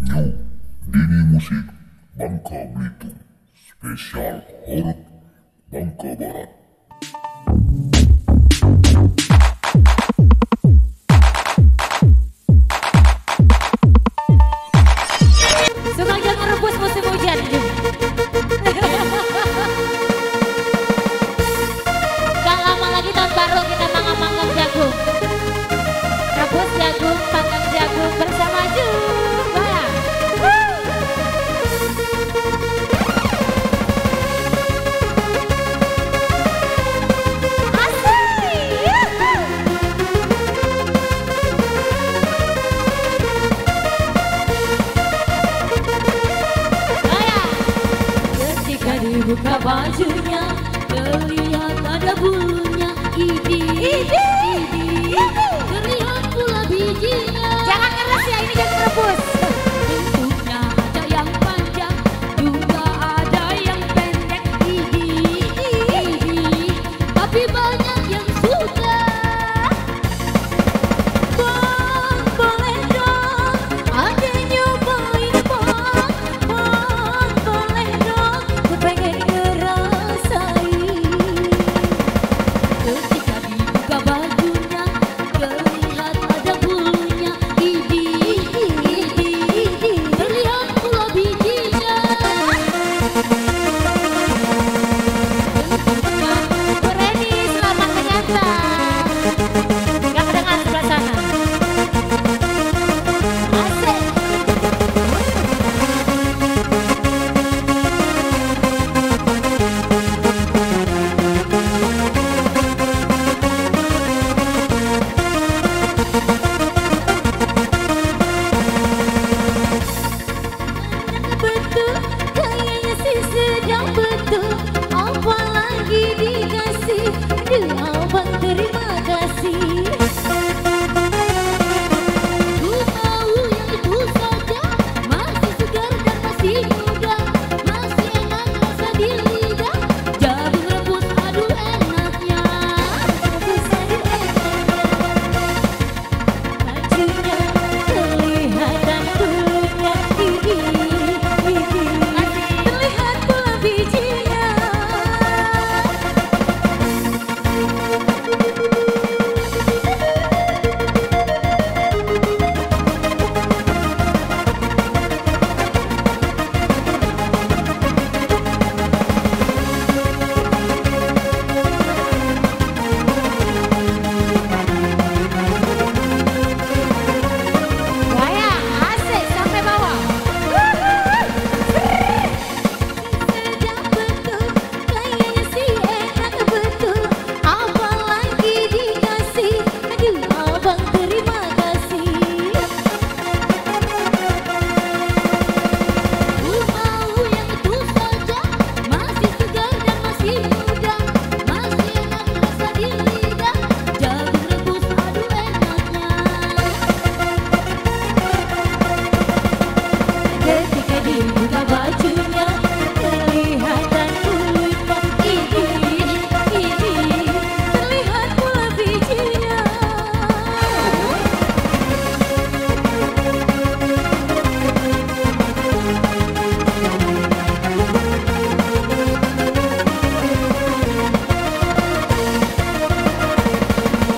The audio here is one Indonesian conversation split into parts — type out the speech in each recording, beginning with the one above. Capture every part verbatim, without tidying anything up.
New Dini Musik Bangka Belitung Spesial Horor Bangka Barat. Suka jangan rebus musim hujan. Gak lama lagi tahun baru kita manggang-manggang jagung. Rebus jagung, panggang jagung bersama juga. Buka bajunya, terlihat ada bulunya, idi, idi, idi, terlihat pula bijinya. Jangan keras ya, ini jangan rebus. Bentuknya ada yang panjang, juga ada yang pendek, idi, idi, tapi banyak yang suka. Bang, boleh dong, ada nyobain bang, bang, boleh dong, ku pengen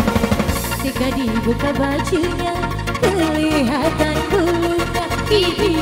buka bajunya, kelihatan bulunya,